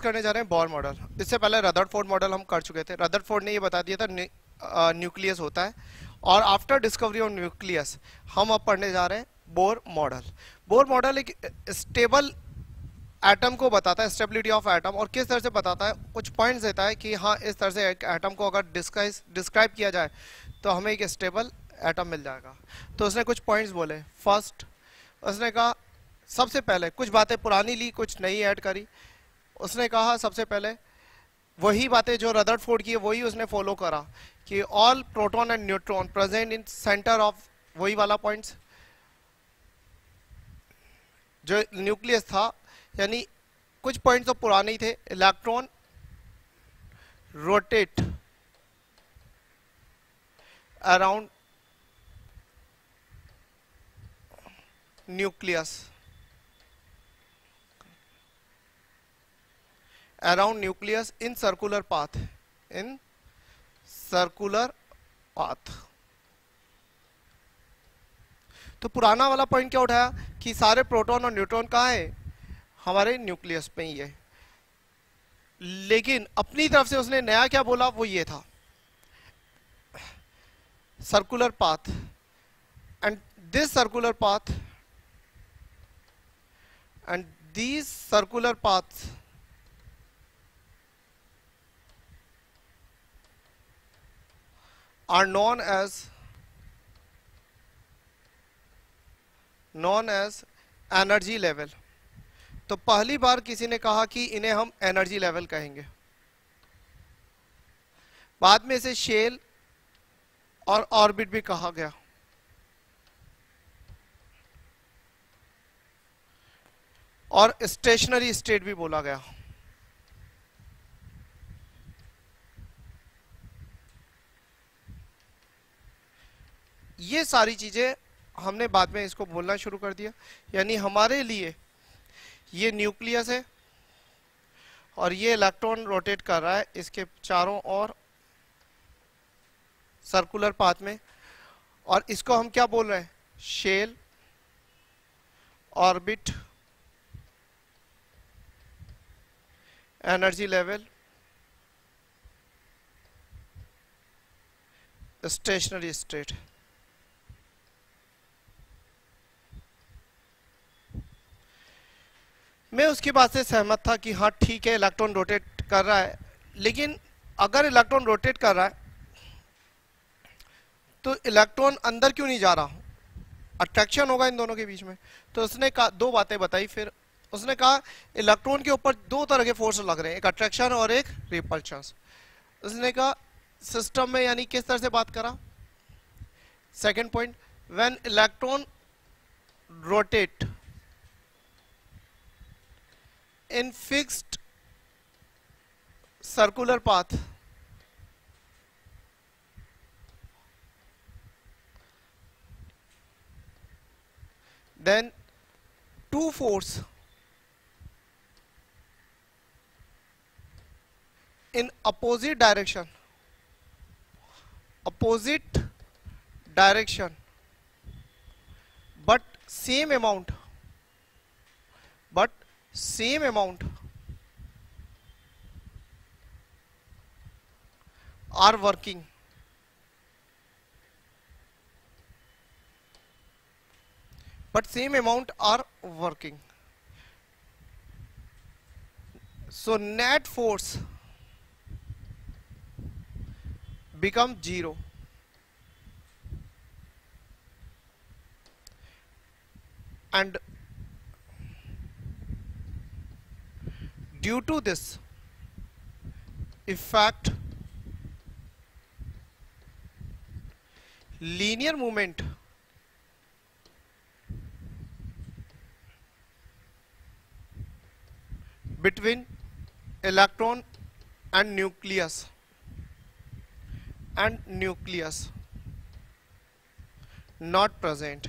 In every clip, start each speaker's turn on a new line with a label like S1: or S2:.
S1: Discuss करने जा रहे हैं बोर मॉडल। इससे पहले रदरफोर्ड मॉडल हम कर चुके थे। रदरफोर्ड ने ये बता दिया था न्यूक्लियस होता है, और आफ्टर डिस्कवरी ऑफ न्यूक्लियस हम अब पढ़ने जा रहे हैं बोर मॉडल। बोर मॉडल एक स्टेबल एटम को बताता है, स्टेबिलिटी ऑफ एटम, और किस तरह से बताता है, कुछ पॉइंट्स देता है कि हाँ इस तरह से एक एटम को अगर डिस्क्राइब किया जाए तो हमें एक स्टेबल एटम मिल जाएगा। तो उसने कुछ पॉइंट्स बोले। फर्स्ट उसने कहा, सबसे पहले कुछ बातें पुरानी ली, कुछ नई ऐड करी। उसने कहा सबसे पहले वही बातें जो रदरफोर्ड की है वही उसने फॉलो करा कि all proton and neutron present in centre of, वही वाला पॉइंट्स जो न्यूक्लियस था, यानी कुछ पॉइंट्स तो पुराने ही थे। Electron rotate around nucleus, around nucleus in circular path, in circular path। तो पुराना वाला पॉइंट क्या उठाया कि सारे प्रोटॉन और न्यूट्रॉन कहाँ है, हमारे न्यूक्लियस पे ही है। लेकिन अपनी तरफ से उसने नया क्या बोला, वो ये था circular path, and this circular path and these circular paths are known as energy level. तो पहली बार किसी ने कहा कि इन्हें हम एनर्जी लेवल कहेंगे। बाद में इसे शेल और ऑर्बिट भी कहा गया। और स्टेशनरी स्टेट भी बोला गया। ये सारी चीजें हमने बाद में इसको बोलना शुरू कर दिया। यानी हमारे लिए ये न्यूक्लियस है और ये इलेक्ट्रॉन रोटेट कर रहा है इसके चारों ओर सर्कुलर पाथ में, और इसको हम क्या बोल रहे हैं, shell, orbit, energy level, stationary state. मैं उसकी बात से सहमत था कि हाँ ठीक है इलेक्ट्रॉन रोटेट कर रहा है, लेकिन अगर इलेक्ट्रॉन रोटेट कर रहा है तो इलेक्ट्रॉन अंदर क्यों नहीं जा रहा, अट्रैक्शन होगा इन दोनों के बीच में। तो उसने कहा, दो बातें बताई। फिर उसने कहा इलेक्ट्रॉन के ऊपर दो तरह के फोर्स लग रहे हैं, एक अट्रैक्शन और एक रिपल्शन। उसने कहा सिस्टम में, यानी किस तरह से बात करा। Second point, when electron rotate in fixed circular path, then two force in opposite direction but same amount are working, so net force becomes 0, and due to this effect linear movement between electron and nucleus not present।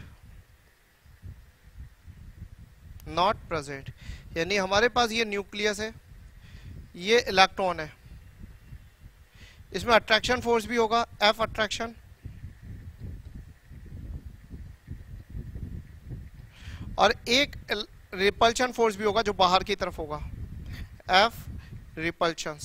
S1: यानी हमारे पास ये nucleus है, ये electron है, इसमें attraction force भी होगा, F attraction, और एक रिपल्शन फोर्स भी होगा जो बाहर की तरफ होगा, एफ रिपल्शंस।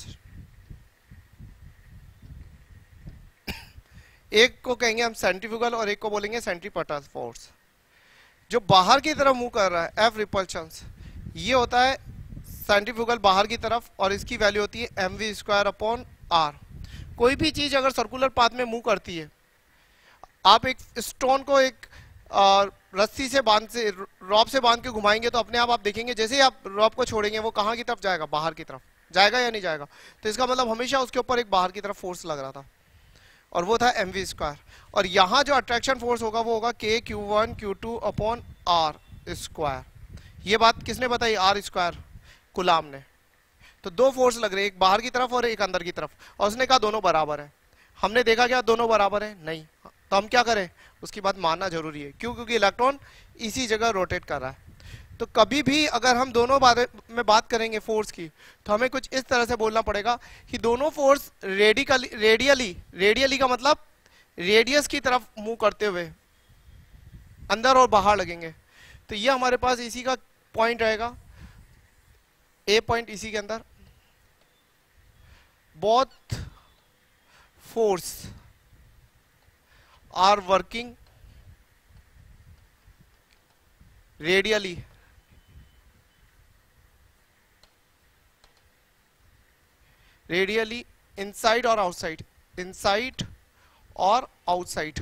S1: एक को कहेंगे हम सेंट्रीफ्यूगल और एक को बोलेंगे सेंट्रीपेटल फोर्स। जो बाहर की तरफ मूव कर रहा है एफ रिपल्शंस, ये होता है सेंट्रीफ्यूगल बाहर की तरफ, और इसकी वैल्यू होती है mv स्क्वायर अपॉन आर। कोई भी चीज अगर सर्कुलर पाथ में मूव करती है, आप एक स्टोन को एक रस्सी से बांध से रॉप से बांध के घुमाएंगे तो अपने आप देखेंगे जैसे ही आप रॉप को छोड़ेंगे वो कहाँ की तरफ जाएगा, बाहर की तरफ जाएगा या नहीं जाएगा। तो इसका मतलब हमेशा उसके ऊपर एक बाहर की तरफ फोर्स लग रहा था, और वो था mv स्क्वायर। और यहाँ जो अट्रैक्शन फोर्स होगा वो होगा k q1 q2 upon are square. ये बात किसने बताई, आर स्क्वायर, कुलाम ने। तो दो फोर्स लग रहे हैं, एक बाहर की तरफ और एक अंदर की तरफ, और उसने कहा दोनों बराबर है। हमने देखा क्या दोनों बराबर है, नहीं, तो हम क्या करें, उसकी बात मानना जरूरी है। क्यों, क्योंकि इलेक्ट्रॉन इसी जगह रोटेट कर रहा है। तो कभी भी अगर हम दोनों बारे में बात करेंगे फोर्स की, तो हमें कुछ इस तरह से बोलना पड़ेगा कि दोनों फोर्स रेडियली का मतलब रेडियस की तरफ मूव करते हुए अंदर और बाहर लगेंगे। तो ये हमारे पास इसी का पॉइंट रहेगा, ए पॉइंट इसी के अंदर। Both force are working radially inside और आउटसाइड, इनसाइड और आउटसाइड।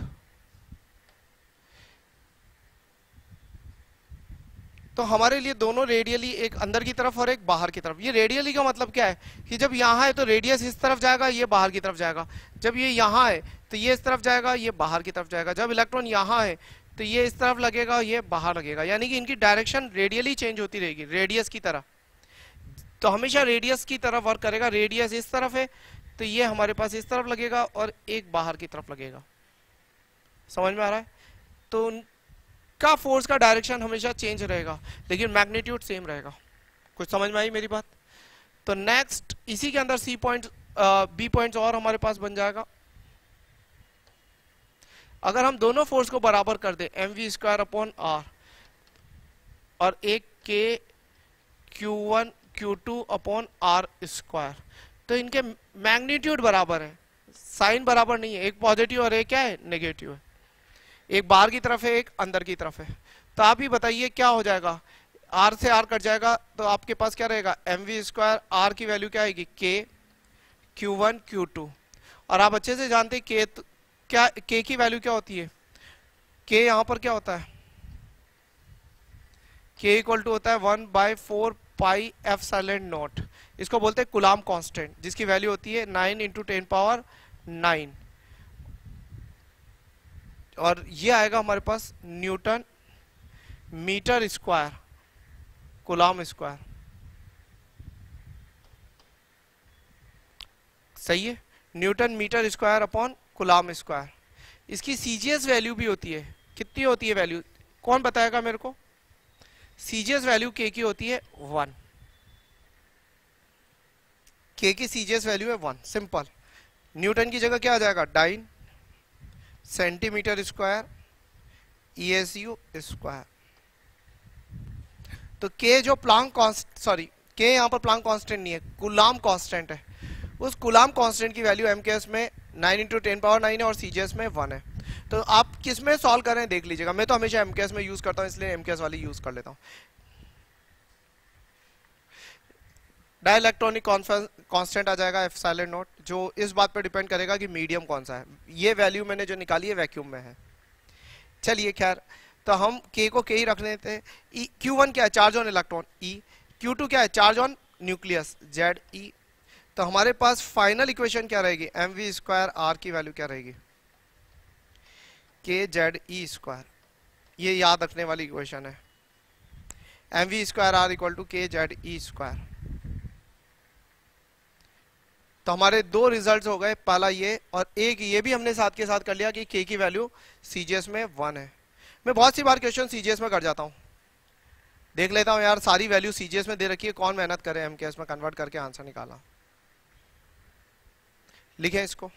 S1: तो हमारे लिए दोनों रेडियली, एक अंदर की तरफ और एक बाहर की तरफ। ये रेडियली का मतलब क्या है कि जब यहाँ है तो रेडियस इस तरफ जाएगा, ये बाहर की तरफ जाएगा। जब ये यहाँ है तो ये इस तरफ जाएगा, ये बाहर की तरफ जाएगा। जब इलेक्ट्रॉन यहाँ है तो ये इस तरफ लगेगा, ये बाहर लगेगा। यानी कि इनकी डायरेक्शन रेडियली चेंज होती रहेगी, रेडियस की तरह। तो हमेशा रेडियस की तरफ वर्क करेगा। रेडियस इस तरफ है तो ये हमारे पास इस तरफ लगेगा और एक बाहर की तरफ लगेगा। समझ में आ रहा है? तो का फोर्स का डायरेक्शन हमेशा चेंज रहेगा, लेकिन मैग्नीट्यूड सेम रहेगा। कुछ समझ में आई मेरी बात? तो नेक्स्ट इसी के अंदर सी पॉइंट बी पॉइंट्स और हमारे पास बन जाएगा। अगर हम दोनों फोर्स को बराबर कर दे mv स्क्वायर अपॉन आर, और एक k q1 q2 upon are square, तो इनके मैग्नीट्यूड बराबर है, साइन बराबर नहीं है। एक पॉजिटिव और एक क्या है, नेगेटिव है। एक बाहर की तरफ है, एक अंदर की तरफ है। तो आप ही बताइए क्या हो जाएगा, आर से आर कट जाएगा तो आपके पास क्या रहेगा, mv स्क्वायर, आर की वैल्यू क्या आएगी, k q1 q2। और आप अच्छे से जानते हैं k क्या, k की वैल्यू क्या होती है, k यहां पर क्या होता है, k इक्वल टू होता है 1/4 पाई एप्सिलॉन नॉट। इसको बोलते हैं कूलाम कांस्टेंट, जिसकी वैल्यू होती है 9 × 10⁹। और ये आएगा हमारे पास newton metre square coulomb square. सही है, newton metre square upon coulomb square. इसकी सीजीएस वैल्यू भी होती है। कितनी होती है वैल्यू, कौन बताएगा मेरे को? सीजीएस वैल्यू के की होती है 1। के की सीजीएस वैल्यू है 1, सिंपल। न्यूटन की जगह क्या आ जाएगा, dyne centimetre square ESU square. तो के जो प्लांक के यहाँ पर प्लांक कांस्टेंट नहीं है, कूलाम कांस्टेंट है। उस कूलाम कांस्टेंट की वैल्यू MKS में 9 × 10⁹ है और सीजीएस में 1 है। तो आप किस में सॉल्व कर रहे हैं देख लीजिएगा। मैं तो हमेशा MKS में यूज करता हूँ, इसलिए MKS वाली यूज कर लेता हूँ। डाइलेक्ट्रॉनिक कांस्टेंट आ जाएगा एप्सिलॉन नॉट, जो इस बात पर डिपेंड करेगा कि मीडियम कौन सा है। ये वैल्यू मैंने जो निकाली है वैक्यूम में है। चलिए खैर, तो हम k को k ही रख लेते हैं। Q1 क्या है, charge on electron E। Q2 क्या है, चार्ज ऑन न्यूक्लियस ZE। तो हमारे पास फाइनल इक्वेशन क्या रहेगी, mv स्क्वायर आर की वैल्यू क्या रहेगी, KZE स्क्वायर। ये याद रखने वाली इक्वेशन है, mv square R equal to KZE square. तो हमारे दो रिजल्ट्स हो गए, पहला ये और एक ये भी हमने साथ के साथ कर लिया कि k की वैल्यू सीजीएस में 1 है। मैं बहुत सी बार क्वेश्चन सीजीएस में कर जाता हूं, देख लेता हूं यार सारी वैल्यू सीजीएस में दे रखी है, कौन मेहनत करे एमकेएस में कन्वर्ट करके आंसर निकाला। लिखें इसको।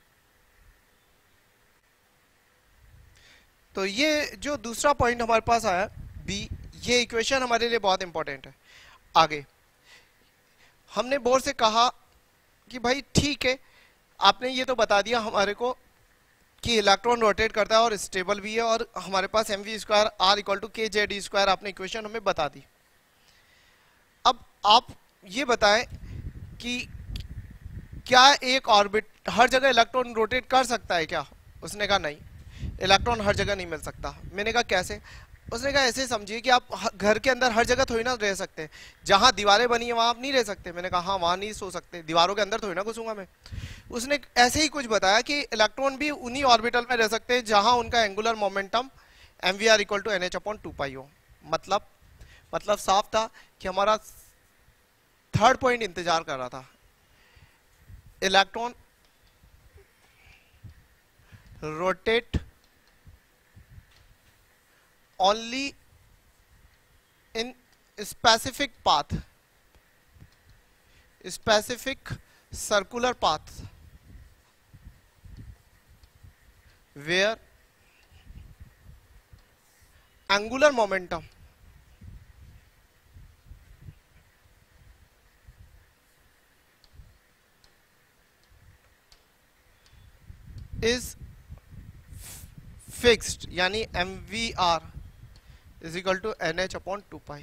S1: तो ये जो दूसरा पॉइंट हमारे पास आया बी, ये इक्वेशन हमारे लिए बहुत इंपॉर्टेंट है। आगे हमने बोर से कहा कि भाई ठीक है, आपने ये तो बता दिया हमारे को कि इलेक्ट्रॉन रोटेट करता है और स्टेबल भी है, और हमारे पास mv square r equal to K J D square, आपने इक्वेशन हमें बता दी। अब आप ये बताएं कि क्या एक ऑर्बिट हर जगह इलेक्ट्रॉन रोटेट कर सकता है क्या? उसने कहा नहीं, इलेक्ट्रॉन हर जगह नहीं मिल सकता। मैंने कहा कैसे? उसने कहा ऐसे समझिए कि आप घर के अंदर हर जगह थोड़ी ना रह सकते, जहां दीवारें बनी है वहां आप नहीं रह सकते। मैंने कहा हाँ, वहां नहीं सो सकते, दीवारों के अंदर थोड़ी ना घुसूंगा मैं। उसने ऐसे ही कुछ बताया कि इलेक्ट्रॉन भी उन्हीं ऑर्बिटल में रह सकते हैं जहां उनका angular momentum mvr equal to nh/2π हो। मतलब साफ था कि हमारा थर्ड पॉइंट इंतजार कर रहा था, electron rotate only in specific path, specific circular path where angular momentum is fixed, यानी mvr is equal to nh/2π,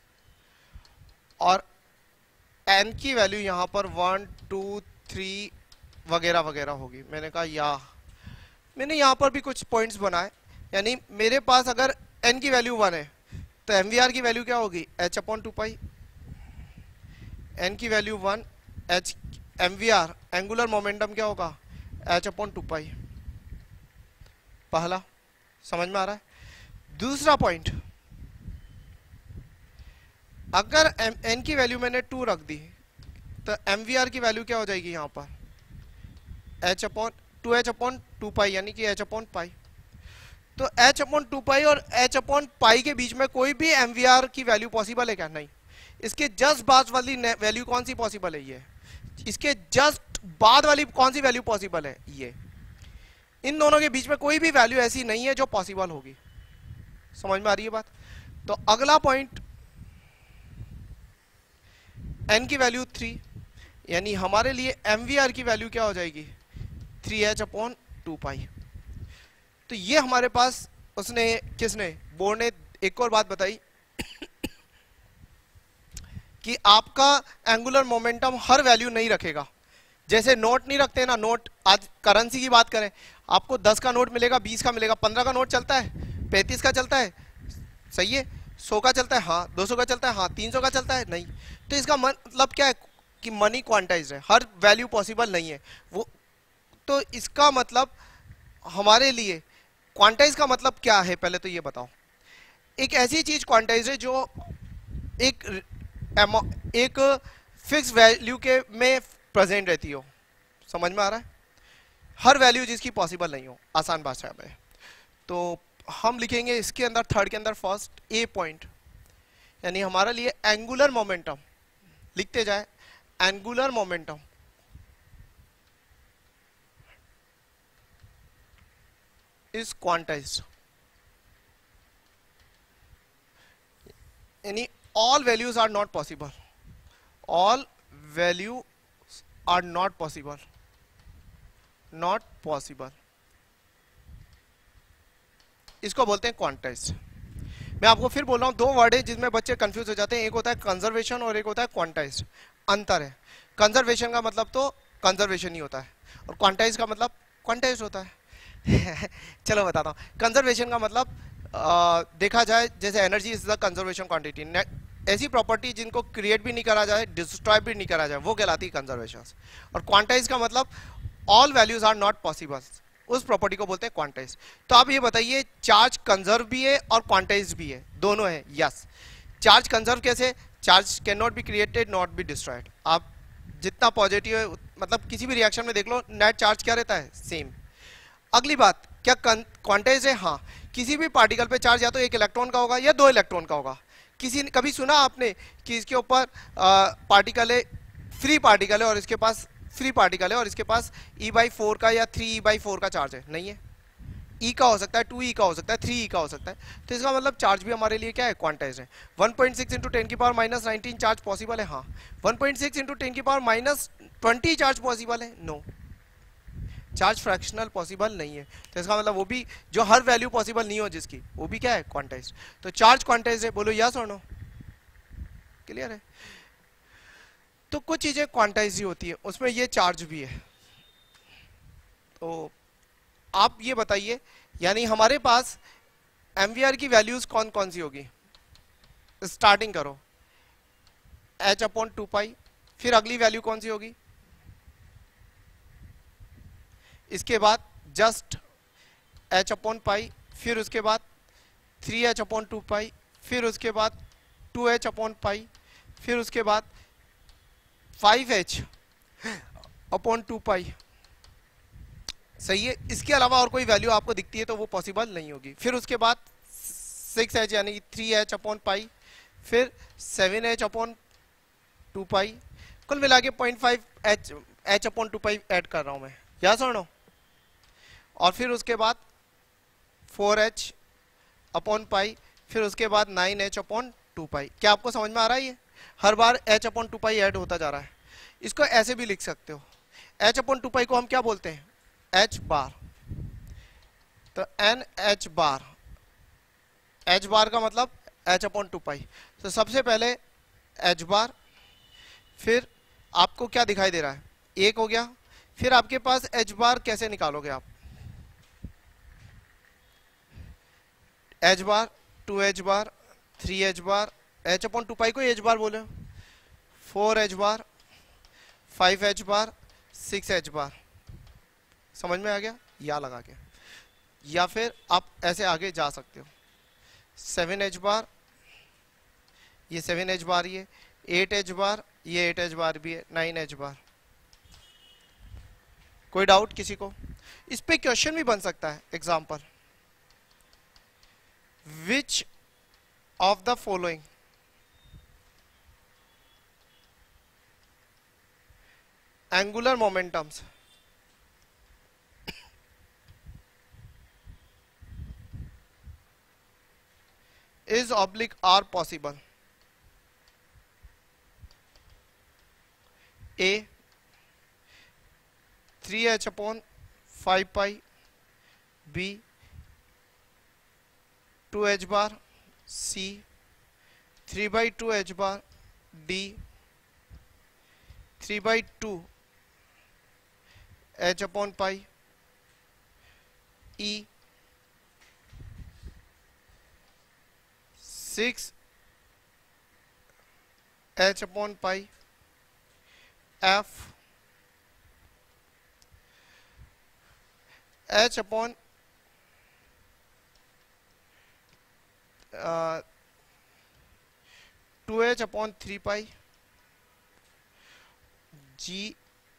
S1: और n की वैल्यू यहां पर 1 2 3 वगैरह वगैरह होगी। मैंने कहा मैंने यहां पर भी कुछ पॉइंट्स बनाए, यानी मेरे पास अगर n की वैल्यू 1 है तो mvr की वैल्यू क्या होगी? h/2π। n की value 1, h mvr angular momentum क्या होगा? h/2π। पहला समझ में आ रहा है। दूसरा पॉइंट, अगर n की वैल्यू मैंने 2 रख दी तो mvr की वैल्यू क्या हो जाएगी यहां पर? h/2h/2π, यानी कि h/π। तो h/2π और h/π के बीच में कोई भी mvr की वैल्यू पॉसिबल है क्या? नहीं। इसके जस्ट बाद वाली वैल्यू कौन सी पॉसिबल है? ये। इसके जस्ट बाद वाली कौन सी वैल्यू पॉसिबल है? ये। इन दोनों के बीच में कोई भी वैल्यू ऐसी नहीं है जो पॉसिबल होगी। समझ में आ रही है बात? तो अगला पॉइंट, n की वैल्यू 3, यानी हमारे लिए mvr की वैल्यू क्या हो जाएगी? 3h/2π। तो ये हमारे पास किसने बोर्ड ने एक और बात बताई कि आपका एंगुलर मोमेंटम हर वैल्यू नहीं रखेगा। जैसे नोट नहीं रखते ना, नोट, आज करेंसी की बात करें, आपको 10 का नोट मिलेगा, 20 का मिलेगा, 15 का नोट चलता है, 35 का चलता है, सही है, 100 का चलता है, हाँ, 200 का चलता है, हाँ, 300 का चलता है, नहीं। तो इसका मतलब क्या है कि मनी क्वांटाइज्ड है, हर वैल्यू पॉसिबल नहीं है वो। तो इसका मतलब हमारे लिए क्वांटाइज का मतलब क्या है, पहले तो ये बताओ। एक ऐसी चीज क्वांटाइज है जो एक फिक्स वैल्यू के में प्रेजेंट रहती हो। समझ में आ रहा है? हर वैल्यू जिसकी पॉसिबल नहीं हो, आसान भाषा में। तो हम लिखेंगे इसके अंदर, थर्ड के अंदर, फर्स्ट ए पॉइंट, यानी हमारे लिए एंगुलर मोमेंटम, लिखते जाए, एंगुलर मोमेंटम इज क्वांटाइज्ड, यानी all values are not possible, all values are not possible, not possible, इसको बोलते हैं क्वांटाइज्ड। मैं आपको फिर बोल रहा हूं, दो वर्ड है जिसमें बच्चे कंफ्यूज हो जाते हैं, एक होता है कंजर्वेशन और एक होता है क्वांटाइज्ड। अंतर है, कंजर्वेशन का मतलब तो कंजर्वेशन ही होता है और क्वांटाइज का मतलब क्वांटाइज होता है। चलो बताता हूं। कंजर्वेशन का मतलब देखा जाए जैसे energy is the conservation quantity, ऐसी प्रॉपर्टी जिनको क्रिएट भी नहीं करा जाए, डिस्ट्रॉय भी नहीं करा जाए, वो कहलाती है कंजर्वेशन। और क्वांटाइज का मतलब all values are not possible, उस प्रॉपर्टी को बोलते हैं क्वांटाइज। तो आप ये बताइए, चार्ज कंजर्व भी है और क्वांटाइज भी है, दोनों है। यस। चार्ज कंजर्व कैसे? Charge can not be created, not be destroyed. आप जितना पॉजिटिव है, मतलब किसी भी रिएक्शन में देख लो, नेट चार्ज क्या रहता है? सेम। अगली बात, क्या क्वांटाइज है? हाँ। किसी भी पार्टिकल पे चार्ज या तो एक इलेक्ट्रॉन का होगा या दो इलेक्ट्रॉन का होगा। कभी सुना आपने कि इसके ऊपर पार्टिकल है, फ्री पार्टिकल है, और इसके पास फ्री पार्टिकल है और इसके पास E/4 का या 3E/4 का चार्ज है? नहीं है। ई का हो सकता है, 2 ई का हो सकता है, 3 ई का हो सकता है। तो इसका मतलब चार्ज भी हमारे लिए क्या है, क्वांटाइज है। 1.6 इंटू 10 की पावर माइनस 19 चार्ज पॉसिबल है, हाँ। 1.6 इंटू 10 की पावर माइनस 20 चार्ज पॉसिबल है, नो। चार्ज फ्रैक्शनल पॉसिबल नहीं है। तो इसका मतलब वो भी जो हर वैल्यू पॉसिबल नहीं हो जिसकी, वो भी क्या है, क्वांटाइज। तो चार्ज क्वांटाइज है, बोलो यस और नो, क्लियर है। तो कुछ चीजें क्वांटाइज ही होती है, उसमें ये चार्ज भी है। तो आप ये बताइए, यानी हमारे पास एमवीआर की वैल्यूज कौन कौन सी होगी। स्टार्टिंग करो h अपॉन 2 पाई, फिर अगली वैल्यू कौन सी होगी, इसके बाद जस्ट h अपॉन पाई, फिर उसके बाद 3h अपॉन 2 पाई, फिर उसके बाद 2h अपॉन पाई, फिर उसके बाद 5h अपॉन 2 पाई। सही है। इसके अलावा और कोई वैल्यू आपको दिखती है तो वो पॉसिबल नहीं होगी। फिर उसके बाद 6h यानी 3h अपॉन पाई, फिर 7h अपॉन 2 पाई, कुल मिला के 0.5 h अपॉन 2 पाई ऐड कर रहा हूं मैं, यस और नो। और फिर उसके बाद 4h अपॉन पाई, फिर उसके बाद 9h अपॉन 2 पाई। क्या आपको समझ में आ रहा है? ये हर बार h अपॉन 2 पाई ऐड होता जा रहा है। इसको ऐसे भी लिख सकते हो, h अपॉन 2 पाई को हम क्या बोलते हैं, h बार। तो n h बार, h बार का मतलब h अपॉन 2 पाई। तो सबसे पहले h बार, फिर आपको क्या दिखाई दे रहा है, 1 हो गया। फिर आपके पास h बार कैसे निकालोगे आप, h bar, 2h bar, 3h bar, h upon 2 pi को h बार बोले, 4h बार, 5h बार, 6h बार। समझ में आ गया, या लगा के। या फिर आप ऐसे आगे जा सकते हो, 7h बार, ये 7h बार, ये 8h बार, ये 8h बार भी है, 9h बार। कोई डाउट किसी को? इस पे क्वेश्चन भी बन सकता है, example, which of the following angular momentums is oblique are possible. A 3h upon 5 pi, B 2h bar, C 3 by 2 h bar, D 3 by 2 h upon pi, E 6 h upon pi, F h upon 2h upon 3 pi, G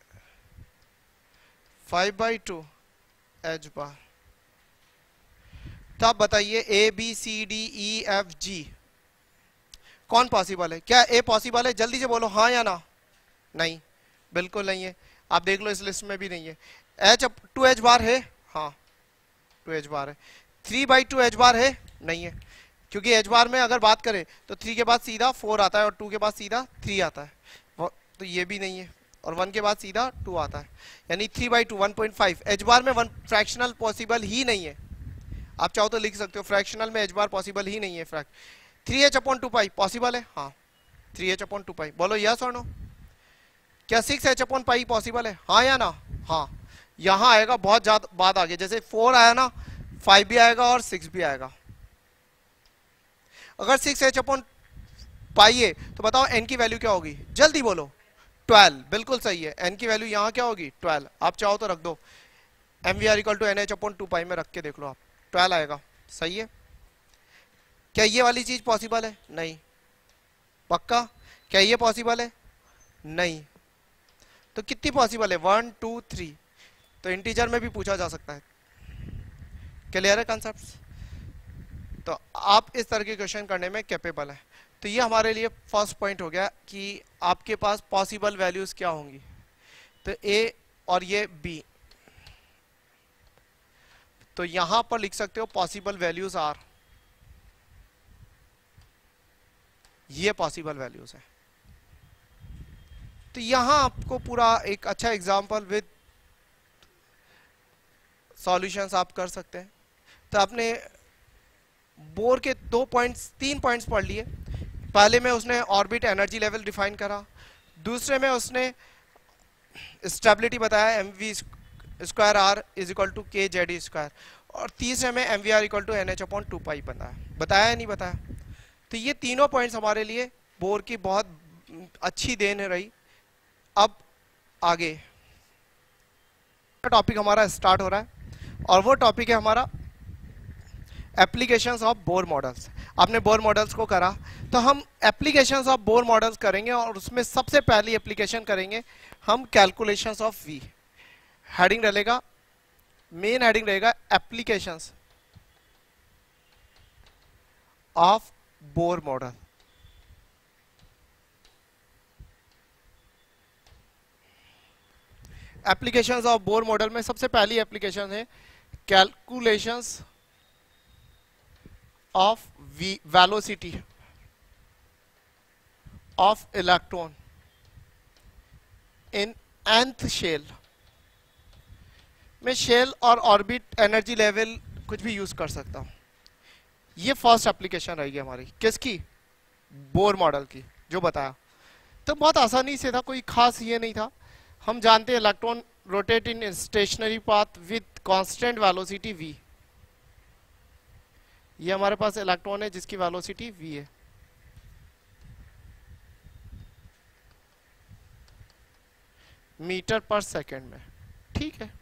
S1: 5 by 2 h bar। तो आप बताइए A B C D E F G कौन possible है? क्या a possible है? जल्दी से बोलो हाँ या ना। नहीं, बिल्कुल नहीं है। आप देख लो इस लिस्ट में भी नहीं है। एच 2h बार है, हाँ 2h बार है। 3 by 2 h बार है, नहीं है, क्योंकि h बार में अगर बात करें तो 3 के बाद सीधा 4 आता है और 2 के बाद सीधा 3 आता है, तो ये भी नहीं है। और 1 के बाद सीधा 2 आता है, यानी 3 by 2 1.5। h बार में 1 फ्रैक्शनल पॉसिबल ही नहीं है। आप चाहो तो लिख सकते हो फ्रैक्शनल में h बार पॉसिबल ही नहीं है। 3h अपॉन 2 पाई पॉसिबल है, हाँ 3h अपॉन 2 पाई। बोलो यस और नो। क्या 6h अपॉन पाई पॉसिबल है, हाँ या ना? हाँ, यहां आएगा बहुत ज्यादा बाद आगे, जैसे 4 आया ना, 5 भी आएगा और 6 भी आएगा। अगर 6h अपॉन पाई है तो बताओ n की वैल्यू क्या होगी, जल्दी बोलो। 12, बिल्कुल सही है। n की वैल्यू यहां क्या होगी, 12। आप चाहो तो रख दो mvr equal to nh upon 2 pi में रख के देख लो आप, 12 आएगा। सही है। क्या ये वाली चीज पॉसिबल है? नहीं। पक्का? क्या ये पॉसिबल है? नहीं। तो कितनी पॉसिबल है? 1 2 3। तो इंटीजर में भी पूछा जा सकता है। क्लियर है कॉन्सेप्ट्स? तो आप इस तरह के क्वेश्चन करने में कैपेबल है। तो ये हमारे लिए फर्स्ट पॉइंट हो गया कि आपके पास पॉसिबल वैल्यूज क्या होंगी। तो ए और ये बी। तो यहां पर लिख सकते हो पॉसिबल वैल्यूज आर, ये पॉसिबल वैल्यूज है। तो यहां आपको पूरा एक अच्छा एग्जांपल विद सॉल्यूशंस आप कर सकते हैं। तो आपने बोर के 3 पॉइंट्स पढ़ लिए। पहले में उसने ऑर्बिट एनर्जी लेवल डिफाइन करा, दूसरे में उसने स्टेबिलिटी बताया M V square R is equal to K Z E square, और तीसरे में M V R equal to N H upon 2 pi बताया या नहीं बताया। तो ये तीनों पॉइंट्स हमारे लिए बोर की बहुत अच्छी देन है रही। अब आगे टॉपिक हमारा स्टार्ट हो रहा है और वो टॉपिक है हमारा एप्लीकेशंस ऑफ बोर मॉडल्स। आपने बोर मॉडल्स को करा, तो हम एप्लीकेशंस ऑफ बोर मॉडल्स करेंगे और उसमें सबसे पहली एप्लीकेशन करेंगे हम कैलकुलेशंस ऑफ वी। हेडिंग रहेगा, मेन हेडिंग रहेगा applications of Bohr model. Applications of Bohr model में सबसे पहली एप्लीकेशन है calculations of velocity of electron in nth शेल। मैं शेल और ऑर्बिट एनर्जी लेवल कुछ भी यूज कर सकता हूं। ये फर्स्ट एप्लीकेशन रहेगी हमारी, किसकी? बोर मॉडल की, जो बताया। तो बहुत आसानी से था, कोई खास ये नहीं था। हम जानते हैं electron rotate in stationary path with constant velocity v। ये हमारे पास इलेक्ट्रॉन है जिसकी वेलोसिटी v है। मीटर पर सेकंड में, ठीक है।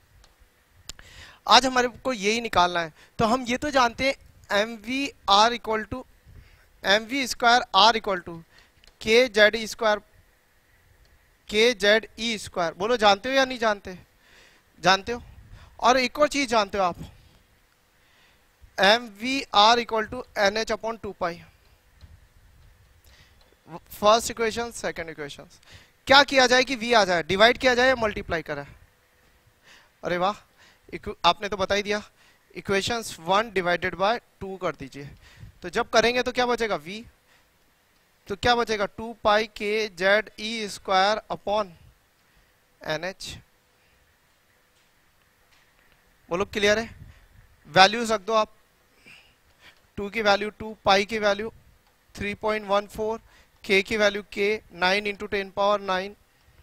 S1: आज हमारे को यही निकालना है। तो हम ये तो जानते हैं M V R equal to M V square R equal to K Z E square, K Z E square. बोलो जानते हो या नहीं जानते? जानते हो। और एक और चीज जानते हो आप, M V R equal to N H upon 2 pi. First equation, second equation. क्या किया जाए कि v आ जाए? डिवाइड किया जाए या मल्टीप्लाई करें? अरे वाह, आपने तो बता ही दिया। इक्वेशंस 1 डिवाइडेड बाय 2 कर दीजिए। तो जब करेंगे तो क्या बचेगा? v। तो क्या बचेगा? 2 pi K Z E square upon N H. बोलो क्लियर है? वैल्यूज रख दो आप। 2 की वैल्यू 2, पाई की वैल्यू 3.14, k की value k 9 into 10 power 9,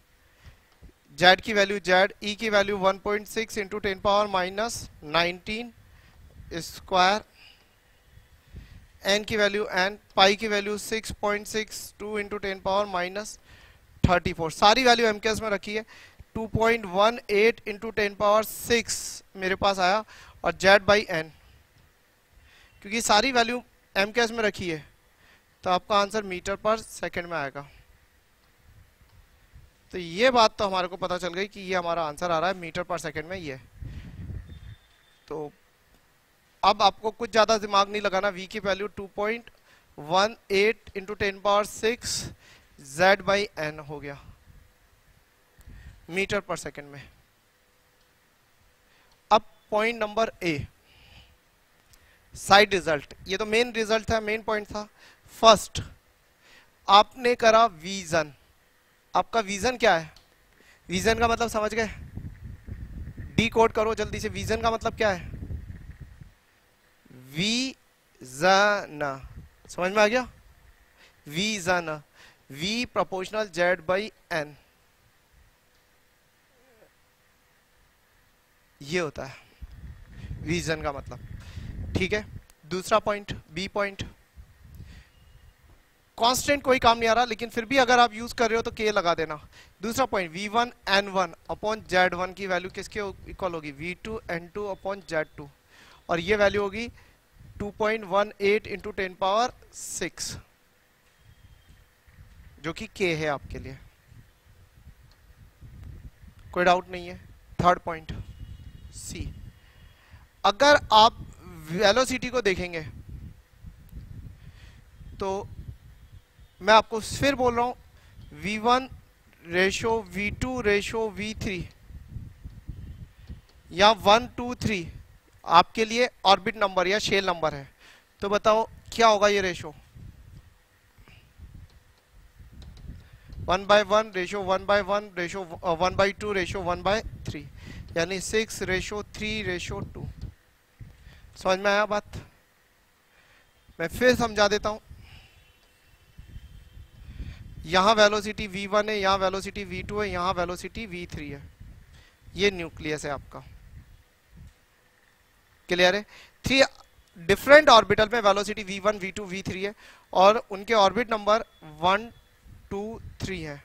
S1: z की वैल्यू z, e की value 1.6 into 10 power minus 19 square, n की वैल्यू n, पाई की वैल्यू 6.62 इंटू 10 पावर माइनस 34। सारी वैल्यू एमकेएस में रखी है। 2.18 इंटू 10 पावर 6 मेरे पास आया, और z बाई n, क्योंकि सारी वैल्यू एमकेएस में रखी है तो आपका आंसर मीटर पर सेकंड में आएगा। तो ये बात तो हमारे को पता चल गई कि ये हमारा आंसर आ रहा है मीटर पर सेकंड में ये। तो अब आपको कुछ ज्यादा दिमाग नहीं लगाना। v की value 2.18 into 10 power 6 z by n हो गया मीटर पर सेकंड में। अब point number A, side result. ये तो मेन रिजल्ट था, मेन पॉइंट था। फर्स्ट आपने करा विजन। आपका विजन क्या है? विजन का मतलब समझ गए? डी कोड करो जल्दी से। विजन का मतलब क्या है? विजन, समझ में आ गया? विजन, v proportional z by n, ये होता है विजन का मतलब, ठीक है। दूसरा पॉइंट, बी पॉइंट, कांस्टेंट कोई काम नहीं आ रहा, लेकिन फिर भी अगर आप यूज कर रहे हो तो k लगा देना। दूसरा point, v1 n1 upon z1 की वैल्यू किसके इक्वल होगी? v2 n2 अपॉन z2, और ये वैल्यू होगी 2.18 इंटू 10 पावर 6, जो कि k है आपके लिए। कोई डाउट नहीं है। Third point, C. अगर आप वेलोसिटी को देखेंगे तो मैं आपको फिर बोल रहा हूं, v1 ratio v2 ratio v3 या 1 2 3 आपके लिए ऑर्बिट नंबर या शेल नंबर है, तो बताओ क्या होगा ये रेशो? 1/1 रेशो 1/1 रेशो 1/2 रेशो 1/3, यानी 6:3:2। समझ में आया बात? मैं फिर समझा देता हूं। यहां वेलोसिटी v1 है, यहां वेलोसिटी v2 है, यहां वेलोसिटी v3 है। ये न्यूक्लियस है आपका। क्लियर है? 3 डिफरेंट ऑर्बिटल में वेलोसिटी v1 v2 v3 है और उनके ऑर्बिट नंबर 1 2 3 है।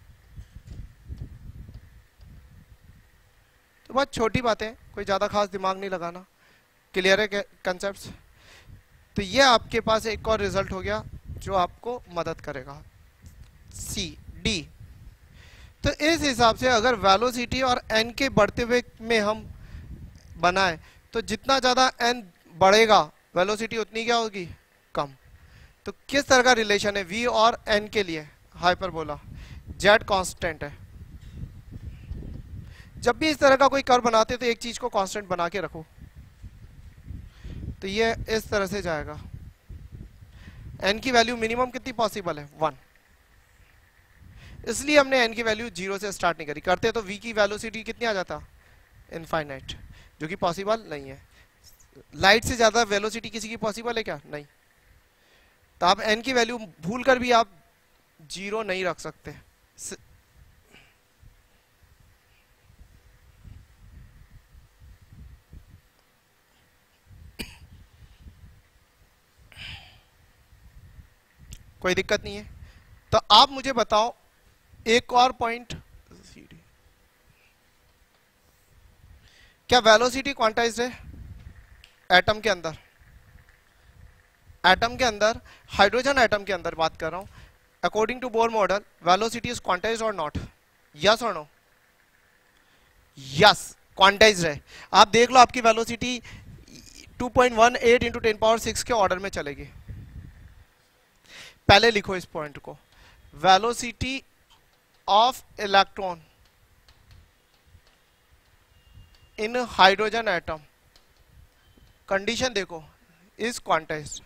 S1: तो बहुत छोटी बात है, कोई ज्यादा खास दिमाग नहीं लगाना। क्लियर है कंसेप्ट्स? तो ये आपके पास एक और रिजल्ट हो गया जो आपको मदद करेगा। C D. तो इस हिसाब से अगर वेलोसिटी और एन के बढ़ते हुए में हम बनाए तो जितना ज्यादा एन बढ़ेगा वेलोसिटी उतनी क्या होगी? कम। तो किस तरह का रिलेशन है v और n के लिए? हाइपरबोला। z कांस्टेंट है। जब भी इस तरह का कोई कर्व बनाते तो एक चीज को कांस्टेंट बना के रखो, तो ये इस तरह से जाएगा। n की वैल्यू मिनिमम कितनी पॉसिबल है? 1। इसलिए हमने n की वैल्यू 0 से स्टार्ट नहीं करी। करते तो v की वेलोसिटी कितनी आ जाता? इनफाइनाइट, जो कि पॉसिबल नहीं है। लाइट से ज्यादा वेलोसिटी किसी की पॉसिबल है क्या? नहीं। तो आप n की वैल्यू भूल कर भी आप 0 नहीं रख सकते। कोई दिक्कत नहीं है। तो आप मुझे बताओ एक और पॉइंट, क्या वेलोसिटी क्वांटाइज्ड है एटम के अंदर? एटम के अंदर, हाइड्रोजन एटम के अंदर बात कर रहा हूं। According to Bohr model velocity is quantized or not? Yes or no? Yes, quantized है। आप देख लो आपकी वेलोसिटी 2.18 इंटू 10⁻⁶ के ऑर्डर में चलेगी। पहले लिखो इस पॉइंट को, velocity of electron in hydrogen atom, condition देखो, इज क्वांटाइज्ड।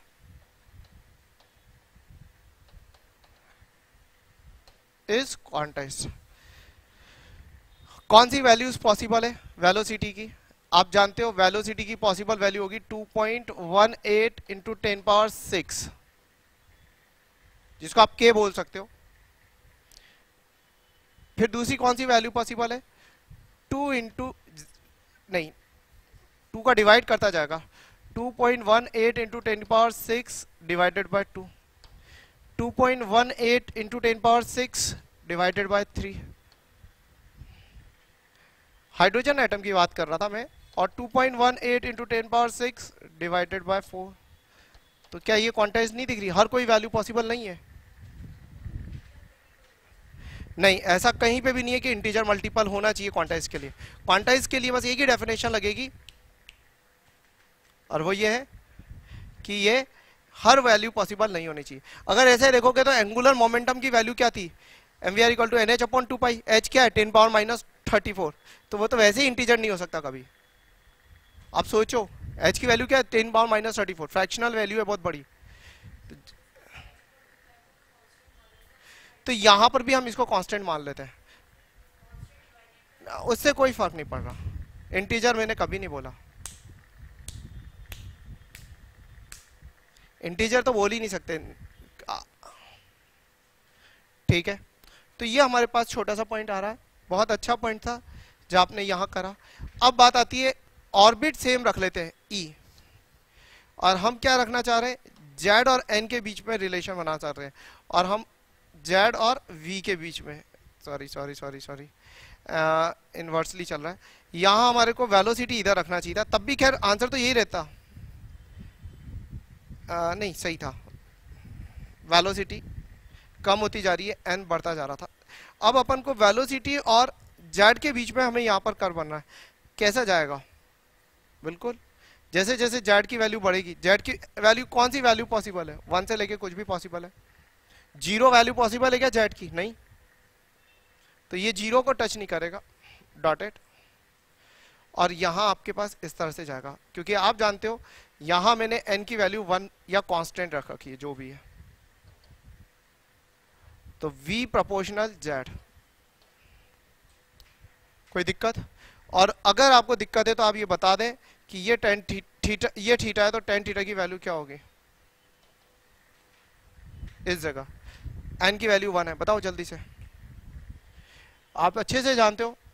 S1: Is quantized. कौन सी वैल्यूज पॉसिबल है वेलोसिटी की? आप जानते हो वेलोसिटी की पॉसिबल वैल्यू होगी 2.18 इंटू 10⁻⁶, जिसको आप के बोल सकते हो। फिर दूसरी कौन सी वैल्यू पॉसिबल है? 2 इंटू, नहीं, 2 का डिवाइड करता जाएगा, 2.18 into 10⁻⁶ divided by 2, 2.18 into 10⁻⁶ divided by 3। Hydrogen atom की बात कर रहा था मैं, और 2.18 इंटू 10⁻⁶ डिवाइडेड बाय 4। तो क्या ये क्वांटाइज नहीं दिख रही? हर कोई वैल्यू पॉसिबल नहीं है। नहीं, ऐसा कहीं पे भी नहीं है कि इंटीजर मल्टीपल होना चाहिए क्वांटाइज के लिए। क्वांटाइज के लिए बस एक ही डेफिनेशन लगेगी, और वो ये है कि ये हर वैल्यू पॉसिबल नहीं होनी चाहिए। अगर ऐसे देखोगे तो एंगुलर मोमेंटम की वैल्यू क्या थी? mvr equal to nh/2π। h क्या है? 10⁻⁻34। तो वो तो वैसे ही इंटीजर नहीं हो सकता कभी। आप सोचो h की वैल्यू क्या है? 10⁻⁻34, फ्रैक्शनल वैल्यू है बहुत बड़ी। तो यहां पर भी हम इसको कांस्टेंट मान लेते हैं, उससे कोई फर्क नहीं पड़ रहा। इंटीजर मैंने कभी नहीं बोला, इंटीजर तो बोल ही नहीं सकते। ठीक है, तो ये हमारे पास छोटा सा पॉइंट आ रहा है, बहुत अच्छा पॉइंट था जो आपने यहां करा। अब बात आती है, ऑर्बिट सेम रख लेते हैं ई, और हम क्या रखना चाह रहे हैं? जेड और एन के बीच में रिलेशन बनाना चाह रहे हैं, और हम जेड और वी के बीच में, सॉरी इनवर्सली चल रहा है। यहां हमारे को वेलोसिटी इधर रखना चाहिए था, तब भी खैर आंसर तो यही रहता। नहीं, सही था, वेलोसिटी कम होती जा रही है, एन बढ़ता जा रहा था। अब अपन को वेलोसिटी और जेड के बीच में हमें यहाँ पर कर्व बनना है। कैसा जाएगा? बिल्कुल जैसे जैसे जेड की वैल्यू बढ़ेगी, जेड की वैल्यू, कौन सी वैल्यू पॉसिबल है? 1 से लेके कुछ भी पॉसिबल है। 0 वैल्यू पॉसिबल है क्या जेड की? नहीं, तो ये 0 को टच नहीं करेगा, डॉटेड। और यहाँ आपके पास इस तरह से जाएगा, क्योंकि आप जानते हो यहाँ मैंने n की वैल्यू 1 या कांस्टेंट रख रखी है जो भी है, तो v प्रोपोर्शनल z। कोई दिक्कत? और अगर आपको दिक्कत है तो आप ये बता दें कि ये टेन थीटा, ये थीटा है तो टेन थीटा की वैल्यू क्या होगी इस जगह? n की वैल्यू 1 है, बताओ जल्दी से। आप अच्छे से जानते हो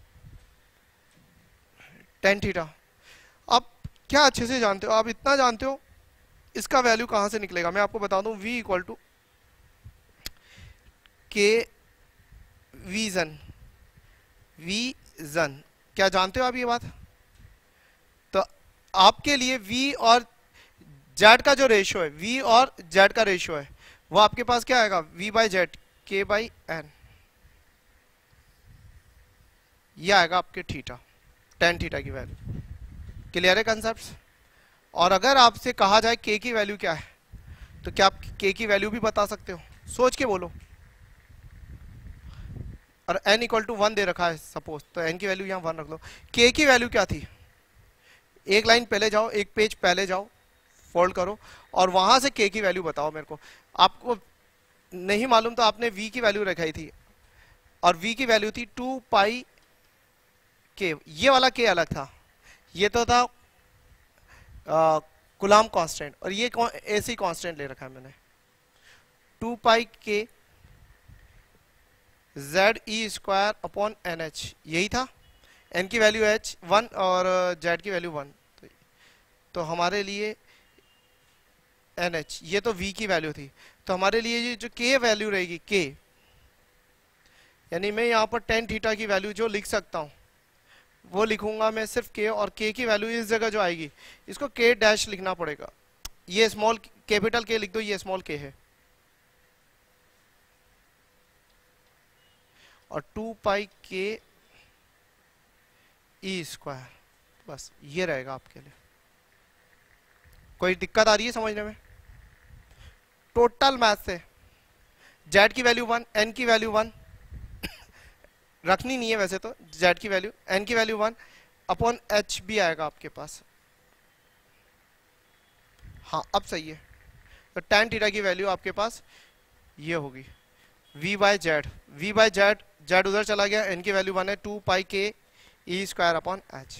S1: टेन थीटा। अब क्या अच्छे से जानते हो? आप इतना जानते हो इसका वैल्यू कहां से निकलेगा? मैं आपको बता दूं, v इक्वल टू के वीजन। वीजन क्या जानते हो आप ये बात? तो आपके लिए v और z का जो रेशियो है, v और z का रेशियो है, वो आपके पास क्या आएगा? v by Z K by N, ये आएगा आपके थीटा, टेन थीटा की वैल्यू। क्लियर है कंसेप्ट? और अगर आपसे कहा जाए k की वैल्यू क्या है, तो क्या आप k की वैल्यू भी बता सकते हो? सोच के बोलो। और n इक्वल टू 1 दे रखा है सपोज, तो n की वैल्यू यहाँ 1 रख लो। k की वैल्यू क्या थी? एक लाइन पहले जाओ, एक पेज पहले जाओ, फोल्ड करो और वहां से k की वैल्यू बताओ मेरे को। आपको नहीं मालूम तो आपने v की वैल्यू रखाई थी, और v की वैल्यू थी 2 पाई k। ये वाला k अलग था, ये तो था कुलाम कांस्टेंट, और ये ऐसे ही कांस्टेंट ले रखा है मैंने, 2 pi k z E square upon N H, यही था। n की वैल्यू h 1 और z की वैल्यू 1, तो हमारे लिए एन एच, ये तो v की वैल्यू थी, तो हमारे लिए ये जो k वैल्यू रहेगी k, यानी मैं यहाँ पर टेन थीटा की वैल्यू जो लिख सकता हूँ वो लिखूंगा मैं सिर्फ k, और k की वैल्यू इस जगह जो आएगी इसको k डैश लिखना पड़ेगा। ये स्मॉल कैपिटल k लिख दो, ये स्मॉल k है, और 2 पाई k ई स्क्वायर, बस ये रहेगा आपके लिए। कोई दिक्कत आ रही है समझने में? टोटल मैथ से z की वैल्यू 1, n की वैल्यू 1 रखनी नहीं है वैसे तो, z की वैल्यू, n की वैल्यू 1 अपॉन h भी आएगा आपके पास। हाँ अब सही है। तो tan थीटा की वैल्यू आपके पास ये होगी v by Z, v by Z, z उधर चला गया, n की वैल्यू 1 है 2 pi k E square upon h।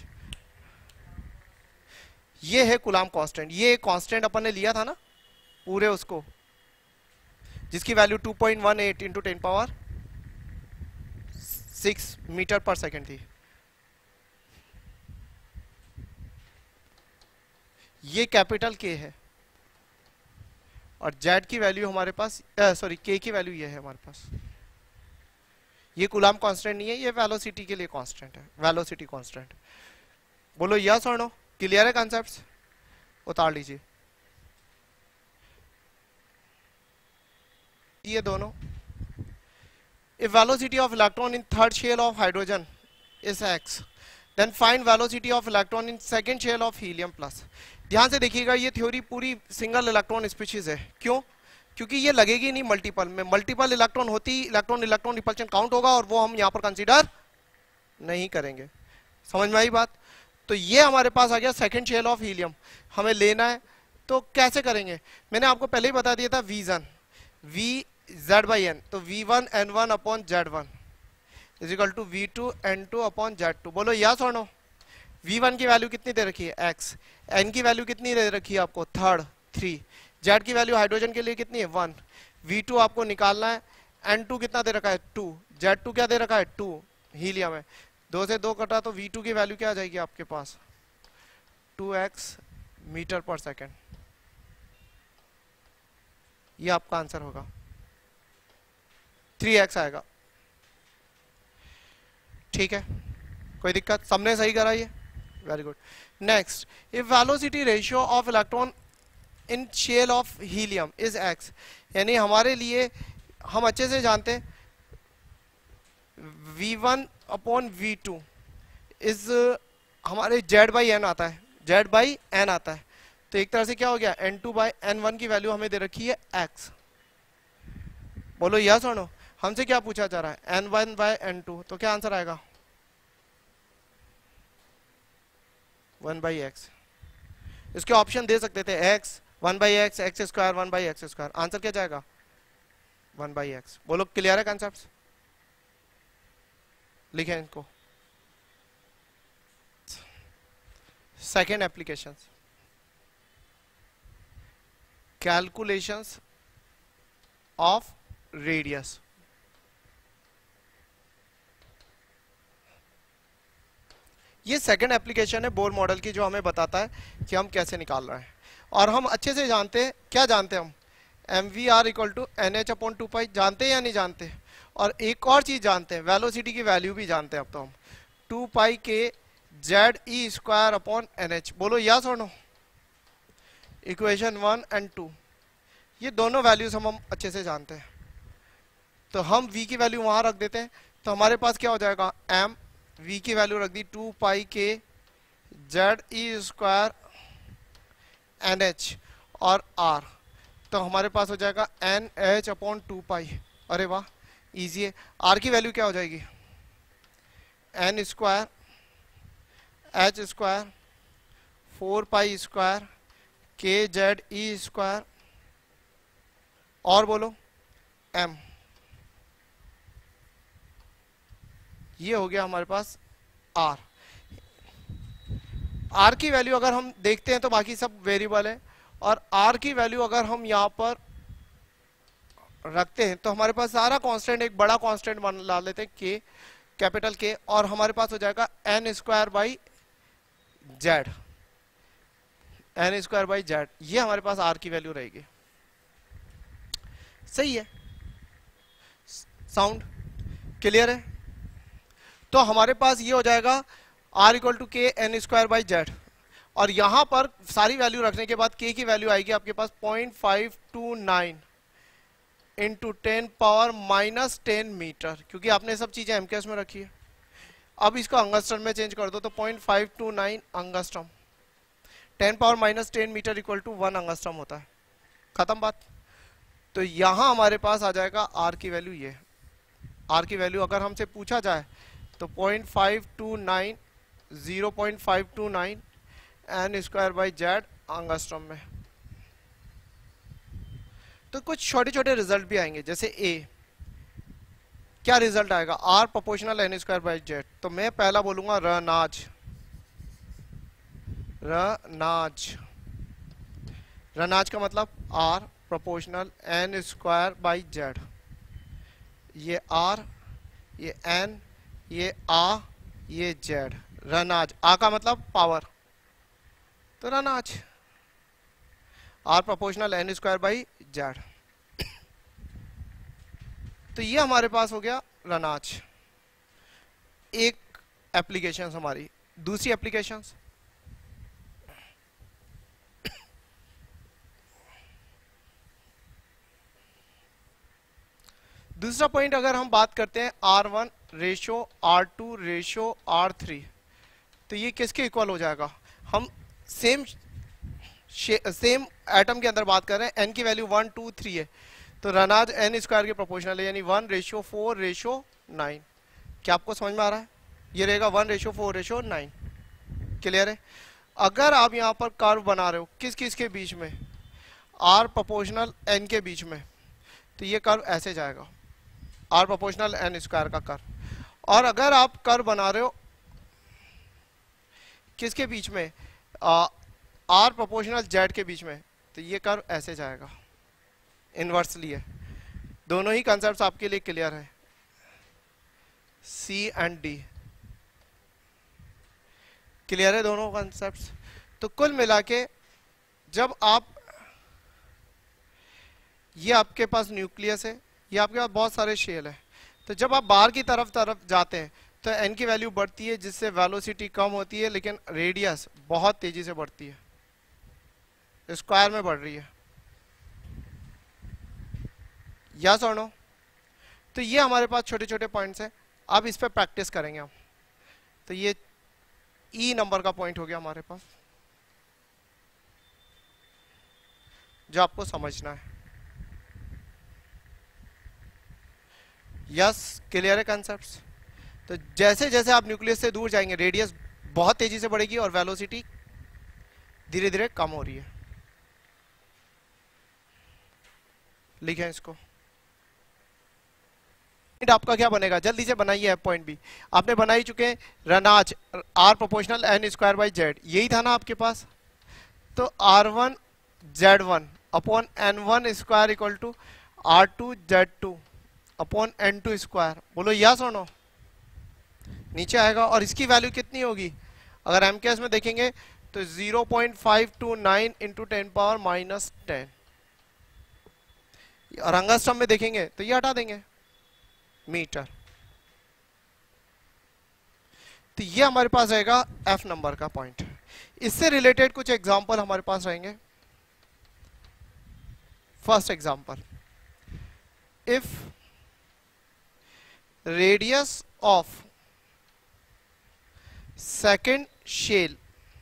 S1: ये है कुलाम कांस्टेंट। ये कांस्टेंट अपन ने लिया था ना पूरे उसको, जिसकी value 2.18 into 10 power 6 metre per second थी। ये कैपिटल K है, और Z की वैल्यू हमारे पास, सॉरी K की वैल्यू ये है हमारे पास। ये कुलाम कांस्टेंट नहीं है, ये वेलोसिटी के लिए कांस्टेंट है, वेलोसिटी कांस्टेंट। बोलो यस और नो? क्लियर है कॉन्सेप्ट्स? उतार लीजिए ये दोनों। If velocity of electron in third shell of hydrogen is x, then find velocity of electron in second shell of helium plus। ध्यान से देखिएगा, ये थ्योरी पूरी सिंगल इलेक्ट्रॉन स्पीशीज है। क्यों? क्योंकि ये लगेगी नहीं मल्टीपल में। मल्टीपल इलेक्ट्रॉन होती इलेक्ट्रॉन इलेक्ट्रॉन रिपल्शन काउंट होगा, और वो हम यहाँ पर कंसीडर नहीं करेंगे। समझ में आई बात? तो ये हमारे पास आ गया सेकंड शेल ऑफ हीलियम, हमें लेना है। तो कैसे करेंगे? मैंने आपको पहले ही बता दिया था, वीजन v z बाई एन, तो v1 n1 upon z1 is equal to v2 n2 upon z2। बोलो यस और नो? v1 की वैल्यू कितनी दे रखी है? x। n की वैल्यू कितनी दे रखी है आपको? थर्ड 3। z की वैल्यू हाइड्रोजन के लिए कितनी है? 1। v2 आपको निकालना है, n2 कितना दे रखा है? 2। z2 क्या दे रखा है? 2 हीलियम है। 2 से 2 कटा तो v2 की वैल्यू क्या आ जाएगी आपके पास? 2x metre per second. ये आपका आंसर होगा, 3x आएगा। ठीक है, कोई दिक्कत? सबने सही करा ये? Very good. Next, if velocity ratio of electron in shell of helium is x, यानी हमारे लिए हम अच्छे से जानते हैं v1 अपॉन v2 इज हमारे z बाई n आता है, z बाई n आता है। तो एक तरह से क्या हो गया? n2 बाई n1 की वैल्यू हमें दे रखी है x। बोलो यस और नो? हमसे क्या पूछा जा रहा है? n1 बाई n2, तो क्या आंसर आएगा? 1/x। इसके ऑप्शन दे सकते थे x 1/x, x square 1/x स्क्वायर। आंसर क्या जाएगा 1/x। बोलो क्लियर है कॉन्सेप्ट? लिखें इनको। Second application, calculations of radius. ये सेकंड एप्लीकेशन है बोर मॉडल की, जो हमें बताता है कि हम कैसे निकाल रहे हैं। और हम अच्छे से जानते हैं, क्या जानते हैं हम, mvr इक्वल टू NH/2π जानते हैं या नहीं जानते? और एक और चीज जानते हैं, वेलोसिटी की वैल्यू भी जानते हैं अब तो हम, 2π के ZE²/NH। बोलो यस और नो। इक्वेशन 1 और 2, ये दोनों वैल्यूज हम अच्छे से जानते हैं। तो हम v की वैल्यू वहां रख देते हैं, तो हमारे पास क्या हो जाएगा, m v की वैल्यू रख दी 2π के ZE²NH और r, तो हमारे पास हो जाएगा NH/2π। अरे वाह, इजी है। r की वैल्यू क्या हो जाएगी, n² h² 4π² के ZE², और बोलो m। ये हो गया हमारे पास r। r की वैल्यू अगर हम देखते हैं तो बाकी सब वेरिएबल है, और r की वैल्यू अगर हम यहां पर रखते हैं तो हमारे पास सारा कांस्टेंट एक बड़ा कांस्टेंट ला लेते हैं k, कैपिटल K, और हमारे पास हो जाएगा n² z, n² z। ये हमारे पास r की वैल्यू रहेगी। सही है, साउंड क्लियर है? तो हमारे पास ये हो जाएगा r इक्वल टू के n² z, और यहां पर सारी वैल्यू रखने के बाद k की वैल्यू आएगी आपके पास 0.529 इंटू 10⁻⁻10 मीटर, क्योंकि आपने सब चीजें एमकेएस में रखी है। अब इसको अंगस्ट्रम में चेंज कर दो तो 0.529 angstrom, 10⁻⁻10 metre equal to 1 angstrom होता है। खत्म बात। तो यहां हमारे पास आ जाएगा r की वैल्यू। ये r की वैल्यू अगर हमसे पूछा जाए तो 0.529 0.529 n² z अंगस्ट्रम में। तो कुछ छोटे छोटे रिजल्ट भी आएंगे, जैसे a, क्या रिजल्ट आएगा, r प्रोपोर्शनल n² z। तो मैं पहला बोलूंगा रनाज, रनाज, रनाज का मतलब r प्रोपोर्शनल n² z। ये r, ये n, ये a, ये z, रनाज। आ का मतलब पावर, तो रनाज, r प्रोपोर्शनल n² z। तो ये हमारे पास हो गया रनाज, एक एप्लीकेशन हमारी। दूसरी एप्लीकेशन, दूसरा पॉइंट अगर हम बात करते हैं R1 ratio R2 ratio R3, तो ये किसके इक्वल हो जाएगा? हम सेम एटम के अंदर बात कर रहे हैं, n की वैल्यू 1 2 3 है, तो रनाज n² के प्रोपोर्शनल है, यानी 1:4:9। क्या आपको समझ में आ रहा है? ये रहेगा 1:4:9। क्लियर है? अगर आप यहाँ पर कर्व बना रहे हो किस किस के बीच में, r प्रोपोर्शनल n के बीच में, तो ये कर्व ऐसे जाएगा, r प्रोपोर्शनल n² का कर्व। और अगर आप कर्व बना रहे हो किसके बीच में, r प्रोपोर्शनल z के बीच में, तो ये कर्व ऐसे जाएगा, इनवर्सली है। दोनों ही कॉन्सेप्ट्स आपके लिए क्लियर है, C एंड D क्लियर है दोनों कॉन्सेप्ट्स। तो कुल मिला के जब आप, ये आपके पास न्यूक्लियस है, ये आपके पास बहुत सारे शेल है, तो जब आप बाहर की तरफ जाते हैं तो n की वैल्यू बढ़ती है, जिससे वेलोसिटी कम होती है, लेकिन रेडियस बहुत तेजी से बढ़ती है, स्क्वायर में बढ़ रही है। Yes or no? तो ये हमारे पास छोटे छोटे पॉइंट्स हैं, अब इस पे प्रैक्टिस करेंगे हम। तो ये E नंबर का पॉइंट हो गया हमारे पास, जो आपको समझना है। यस, क्लियर है कॉन्सेप्ट्स? तो जैसे जैसे आप न्यूक्लियस से दूर जाएंगे रेडियस बहुत तेजी से बढ़ेगी और वेलोसिटी धीरे धीरे कम हो रही है। लिखें इसको। आपका क्या बनेगा, जल्दी से बनाइए। पॉइंट बी आपने बना ही चुके हैं, रनाज R proportional N square by Z, यही था ना आपके पास। तो R1 Z1 upon N1 square equal to R2 Z2 upon N2 square. बोलो यस और नो, नीचे आएगा। और इसकी वैल्यू कितनी होगी, अगर एम केस में देखेंगे तो 0.529 इंटू 10 पावर माइनस 10, और अंगस्ट्रम में देखेंगे तो ये हटा देंगे मीटर। तो ये हमारे पास रहेगा एफ नंबर का पॉइंट। इससे रिलेटेड कुछ एग्जांपल हमारे पास रहेंगे। First example, if radius of second shell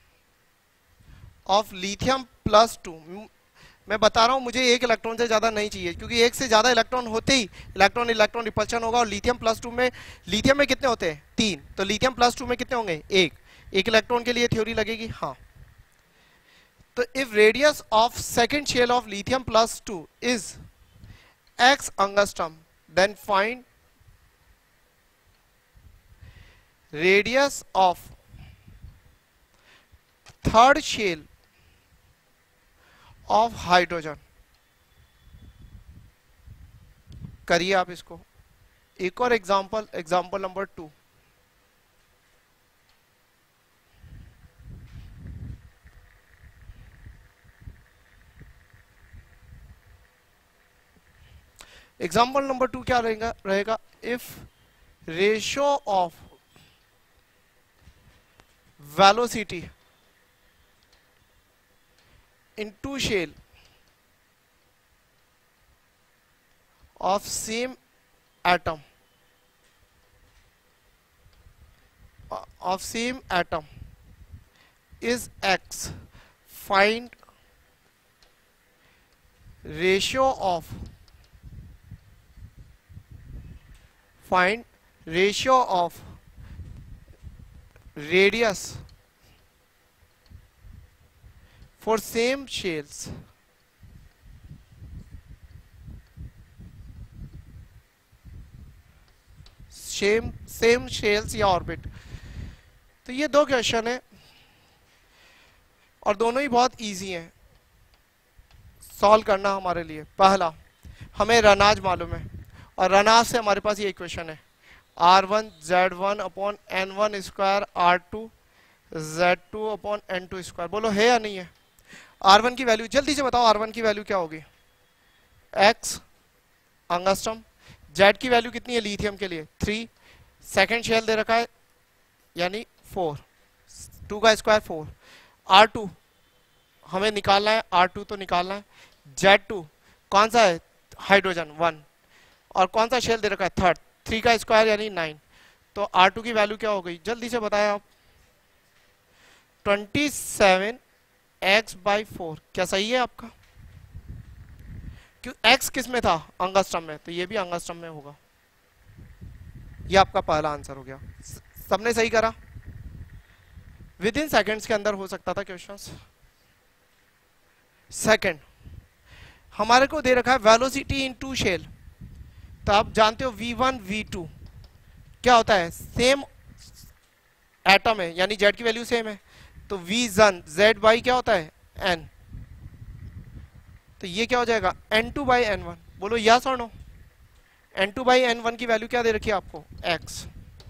S1: of lithium +2, मैं बता रहा हूं मुझे एक इलेक्ट्रॉन से ज्यादा नहीं चाहिए, क्योंकि एक से ज्यादा इलेक्ट्रॉन होते ही इलेक्ट्रॉन इलेक्ट्रॉन रिपल्शन होगा। और लिथियम +2 में, लिथियम में कितने होते हैं 3, तो लिथियम +2 में कितने होंगे एक इलेक्ट्रॉन के लिए थ्योरी लगेगी। हाँ, तो if radius of second shell of lithium +2 is x angstrom, then find radius of third shell of hydrogen। करिए आप इसको। एक और example, example number 2, example number 2 क्या रहेगा, if ratio of velocity into shell of same atom is x, find ratio of radius for same shells या orbit. तो ये दो क्वेश्चन है और दोनों ही बहुत इजी हैं सॉल्व करना हमारे लिए। पहला, हमें रनाज मालूम है और रनाज से हमारे पास ये इक्वेशन है, R1 Z1 upon N1 square R2 Z2 upon N2 square. बोलो है या नहीं है। R1 की वैल्यू जल्दी से बताओ, R1 की वैल्यू क्या होगी, x अंगस्ट्रम। Z की वैल्यू कितनी है लिथियम के लिए 3, सेकेंड शेल दे रखा है यानी 4, 2 का स्क्वायर 4। R2 हमें निकालना है, R2 तो निकालना है। Z2 कौन सा है, हाइड्रोजन 1, और कौन सा शेल दे रखा है थर्ड, 3 का स्क्वायर यानी 9। तो R2 की वैल्यू क्या हो गई, जल्दी से बताएं आप, 27x/4। क्या सही है आपका, क्यों x किस में था, अंगस्ट्रम में, तो ये भी अंगस्ट्रम में होगा। ये आपका पहला आंसर हो गया। सबने सही करा, विद इन सेकेंड्स के अंदर हो सकता था क्वेश्चंस। सेकंड, हमारे को दे रखा है वेलोसिटी इन टू शेल, तो आप जानते हो V1 V2 क्या होता है, सेम एटम है यानी Z की वैल्यू सेम है, तो V1 Z बाई क्या होता है N, तो ये क्या हो जाएगा N2/N1। बोलो यस और नो। N2/N1 की वैल्यू क्या दे रखी है आपको, x।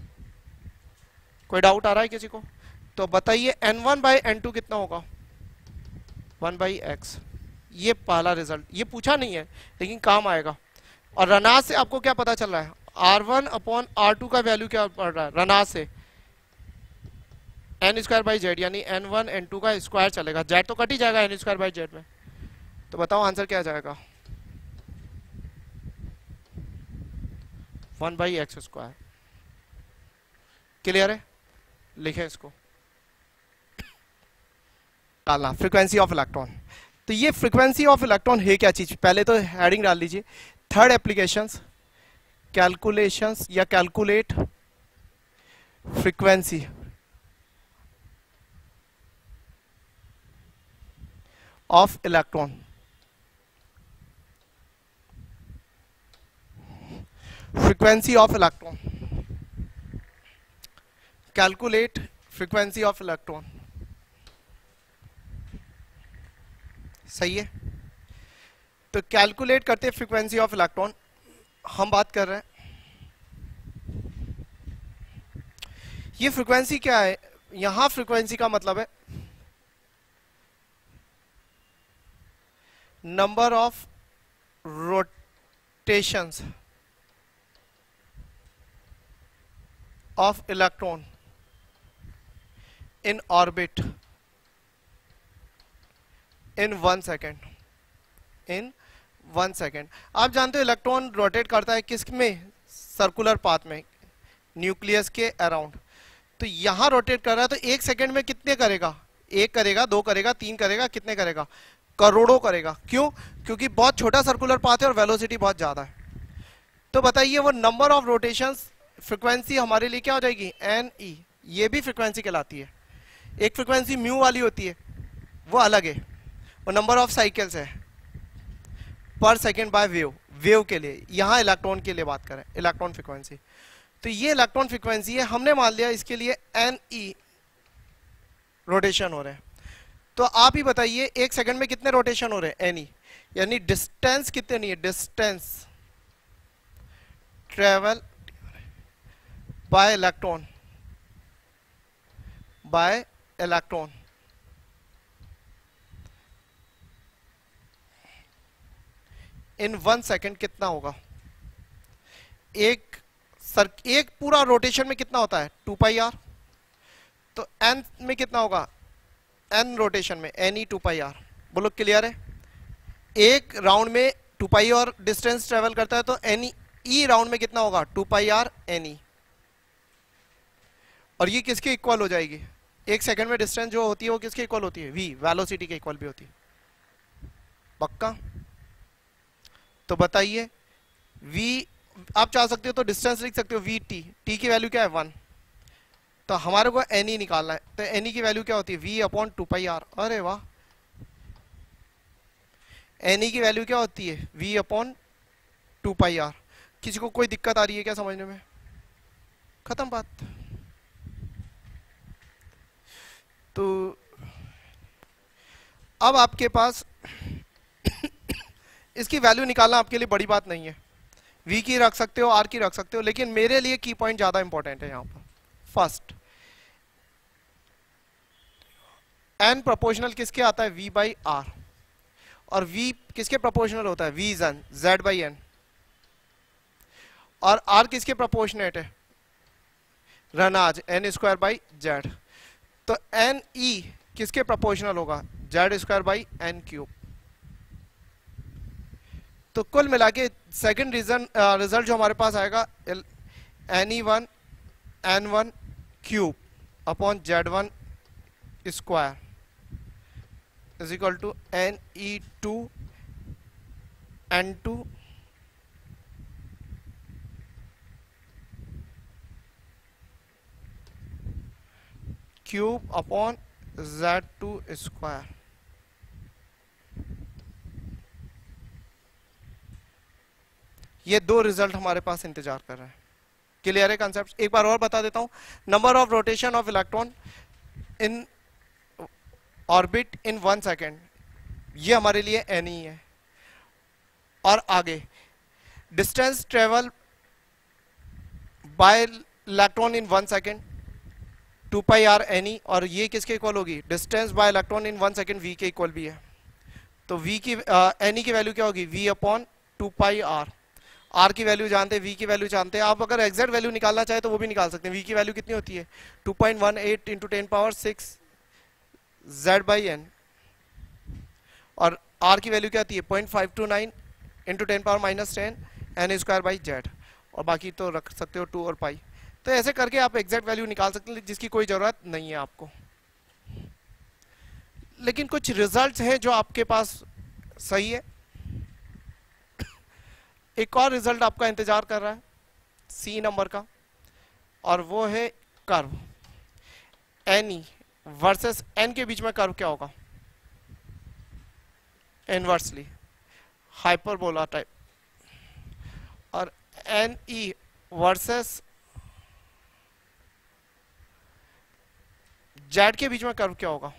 S1: कोई डाउट आ रहा है किसी को, तो बताइए N1/N2 कितना होगा, 1/x। ये पहला रिजल्ट, ये पूछा नहीं है लेकिन काम आएगा। और रनाज से आपको क्या पता चल रहा है, R1 अपॉन R2 का वैल्यू क्या पड़ रहा है रनाज से, n²/z यानी N1 N2 का स्क्वायर चलेगा, z तो कट ही जाएगा n²/z में। तो बताओ आंसर क्या जाएगा, 1/x²। क्लियर है, लिखें इसको। डालना फ्रीक्वेंसी ऑफ इलेक्ट्रॉन, तो ये फ्रीक्वेंसी ऑफ इलेक्ट्रॉन है क्या चीज, पहले तो हेडिंग डाल लीजिए। थर्ड एप्लीकेशंस, कैलकुलेशंस या calculate frequency of electron, frequency of electron, calculate frequency of electron. सही है, तो कैलकुलेट करते हैं फ्रीक्वेंसी ऑफ इलेक्ट्रॉन। हम बात कर रहे हैं ये फ्रीक्वेंसी क्या है, यहां फ्रीक्वेंसी का मतलब है number of rotations of electron in orbit in 1 second, in 1 second. आप जानते हो इलेक्ट्रॉन रोटेट करता है किस में, सर्कुलर पाथ में, न्यूक्लियस के अराउंड। तो यहां रोटेट कर रहा है तो 1 सेकेंड में कितने करेगा, 1 करेगा, 2 करेगा, 3 करेगा, कितने करेगा, करोड़ों करेगा। क्यों, क्योंकि बहुत छोटा सर्कुलर पाथ है और वेलोसिटी बहुत ज्यादा है। तो बताइए वो नंबर ऑफ रोटेशंस, फ्रीक्वेंसी हमारे लिए क्या हो जाएगी, एन ई, ये भी फ्रीक्वेंसी कहलाती है। एक फ्रीक्वेंसी म्यू वाली होती है, वो अलग है, वो नंबर ऑफ साइकिल्स है पर सेकेंड बाय वेव, वेव के लिए, यहां इलेक्ट्रॉन के लिए बात करें, इलेक्ट्रॉन फ्रीक्वेंसी। तो ये इलेक्ट्रॉन फ्रीक्वेंसी है, हमने मान लिया इसके लिए एन ई रोटेशन हो रहे हैं। तो आप ही बताइए 1 सेकंड में कितने रोटेशन हो रहे हैं, एन ई, यानी डिस्टेंस कितनी है, distance travel by electron, by electron in 1 second कितना होगा। एक पूरा रोटेशन में कितना होता है, 2 पाई आर। तो एन में कितना होगा, एन रोटेशन में एन ई 2 पाई आर। बोलो क्लियर है, एक राउंड में 2 पाई और डिस्टेंस ट्रेवल करता है, तो एन ई राउंड में कितना होगा, 2 पाई आर एन ई। और ये किसके इक्वल हो जाएगी, 1 सेकेंड में डिस्टेंस जो होती है वो किसके इक्वल होती है, वी, वेलोसिटी के इक्वल भी होती है। पक्का, तो बताइए v, आप चाह सकते हो तो डिस्टेंस लिख सकते हो वी टी, टी की वैल्यू क्या है 1, तो हमारे को एन ई निकालना है, तो एन ई की वैल्यू क्या होती है, v अपॉन 2 पाई आर। अरे वाह, एन ई की वैल्यू क्या होती है, v अपॉन 2 पाई आर। किसी को कोई दिक्कत आ रही है क्या समझने में, खत्म बात। तो अब आपके पास इसकी वैल्यू निकालना आपके लिए बड़ी बात नहीं है, v की रख सकते हो, r की रख सकते हो, लेकिन मेरे लिए की पॉइंट ज्यादा इंपॉर्टेंट है यहां पर। फर्स्ट, n प्रोपोर्शनल किसके आता है, v बाई r, और v किसके प्रोपोर्शनल होता है, v is n, z by n, और r किसके प्रोपोर्शनेट है, रनाज, n स्क्वायर बाई z। तो n e किसके प्रोपोर्शनल होगा, z square by n cube. तो कुल मिला के सेकेंड रिजल्ट जो हमारे पास आएगा, NE1 N1 cube upon Z1 square is equal to NE2 N2 cube upon Z2 square. ये दो रिजल्ट हमारे पास इंतजार कर रहे हैं। क्लियर है कंसेप्ट, एक बार और बता देता हूं। Number of rotation of electron in orbit in 1 second, ये हमारे लिए एन ही है। और आगे distance travel by electron in 1 second 2 pi R N E, और ये किसके इक्वल होगी, distance by electron in 1 second V के इक्वल भी है। तो वी की एन ई की वैल्यू क्या होगी, V upon 2 pi R. R की वैल्यू जानते हैं, वी की वैल्यू जानते हैं। आप अगर एग्जैक्ट वैल्यू निकालना चाहे तो वो भी निकाल सकते हैं। वी की वैल्यू कितनी होती है, 2.18 into 10 power 6 Z by N, और आर की वैल्यू क्या आती है 0.529 into 10 power minus 10 N square by Z, और बाकी तो रख सकते हो 2 और पाई। तो ऐसे करके आप एग्जैक्ट वैल्यू निकाल सकते हैं, जिसकी कोई जरूरत नहीं है आपको। लेकिन कुछ रिजल्ट्स हैं जो आपके पास सही है। एक और रिजल्ट आपका इंतजार कर रहा है सी नंबर का, और वो है curve N E versus N के बीच में कर्व क्या होगा। इनवर्सली हाइपरबोला टाइप, और एन ई वर्सेस जेड के बीच में कर्व क्या होगा?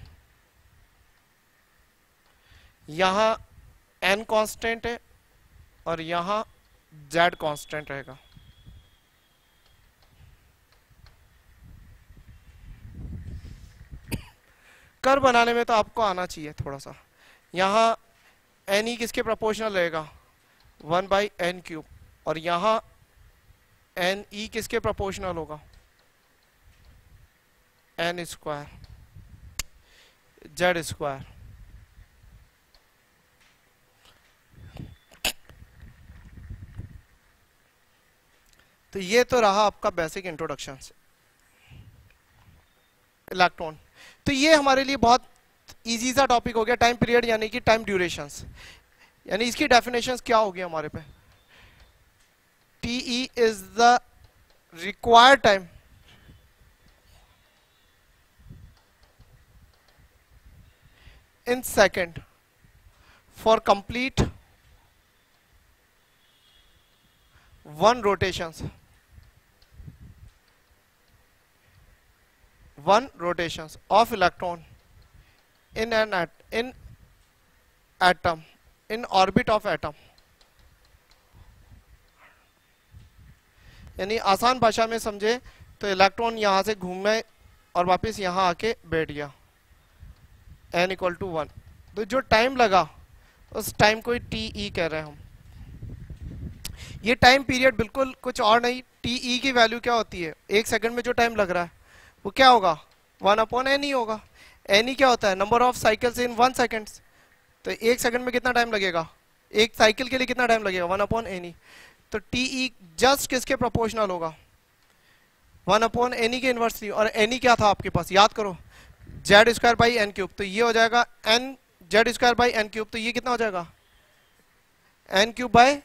S1: यहां एन कांस्टेंट है और यहां जेड कांस्टेंट रहेगा। कर्व बनाने में तो आपको आना चाहिए थोड़ा सा। यहां एन ई किसके प्रोपोर्शनल रहेगा? 1/n³, और यहां एन ई किसके प्रोपोर्शनल होगा? n² z²। तो ये तो रहा आपका बेसिक इंट्रोडक्शन इलेक्ट्रॉन। तो ये हमारे लिए बहुत इजी सा टॉपिक हो गया, टाइम पीरियड यानी कि टाइम ड्यूरेशंस। यानी इसकी डेफिनेशंस क्या होगी हमारे पे? TE is the required time in second for complete one rotations of electron in atom in orbit of atom। यानी आसान भाषा में समझे तो इलेक्ट्रॉन यहां से घूमे और वापस यहां आके बैठ गया n=1। तो जो टाइम लगा उस टाइम को TE कह रहे हैं हम। ये टाइम पीरियड बिल्कुल कुछ और नहीं, TE की वैल्यू क्या होती है? एक सेकंड में जो टाइम लग रहा है वो क्या होगा? 1/n होगा। n क्या होता है? Number of cycles in 1 second. तो एक सेकंड में कितना टाइम लगेगा? एक साइकिल के लिए कितना टाइम लगेगा? 1/n। तो TE जस्ट किसके प्रोपोर्शनल होगा? 1/n के इनवर्सली। और n क्या था आपके पास? याद करो, z²/n³। तो ये हो जाएगा n z²/n³। तो ये कितना हो जाएगा? n³।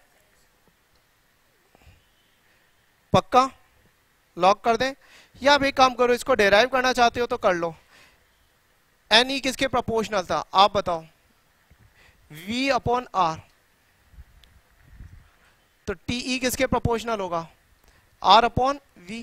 S1: पक्का लॉक कर दें, या आप एक काम करो, इसको डेराइव करना चाहते हो तो कर लो। n किसके प्रोपोर्शनल था आप बताओ? v/r। तो TE किसके प्रोपोर्शनल होगा? r/v।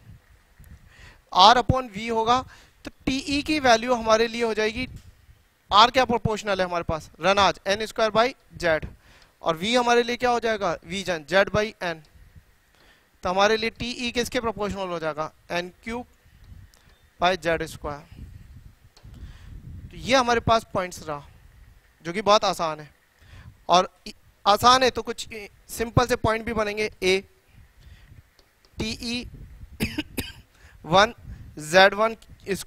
S1: r/v होगा। तो TE की वैल्यू हमारे लिए हो जाएगी, R क्या प्रोपोर्शनल है हमारे पास? रनाज n²/z। और V हमारे लिए क्या हो जाएगा? Vision z/n। तो हमारे लिए TE किसके प्रोपोर्शनल हो जाएगा? n³/z²। तो ये हमारे पास पॉइंट्स रहा, जो कि बहुत आसान है। और आसान है तो कुछ सिंपल से पॉइंट भी बनेंगे। A TE1 Z1²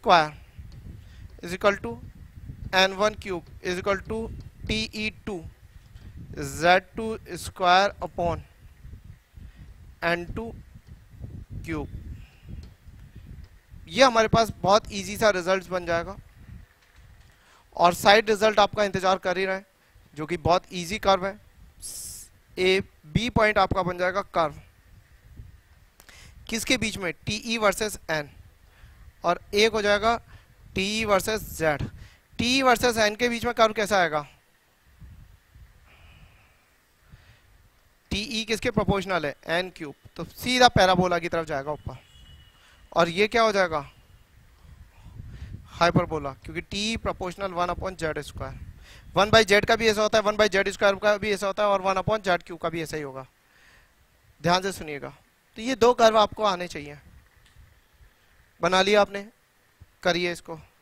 S1: = n1³ = TE2 Z2² n2³। ये हमारे पास बहुत इजी सा रिजल्ट बन जाएगा। और साइड रिजल्ट आपका इंतजार कर ही रहा है, जो कि बहुत इजी कर्व है। A B पॉइंट आपका बन जाएगा कर्व किसके बीच में? TE versus N। और एक हो जाएगा TE versus Z। TE versus N के बीच में कर्व कैसा आएगा? TE किसके प्रोपोर्शनल है? n³। तो सीधा पैराबोला की तरफ जाएगा ऊपर। और ये क्या हो जाएगा? हाइपरबोला, क्योंकि TE प्रोपोर्शनल 1/z²। 1/z का भी ऐसा होता है, 1/z² का भी ऐसा होता है, और 1/z³ का भी ऐसा ही होगा। ध्यान से सुनिएगा। तो ये दो कर्व आपको आने चाहिए। बना लिया आपने? करिए इसको।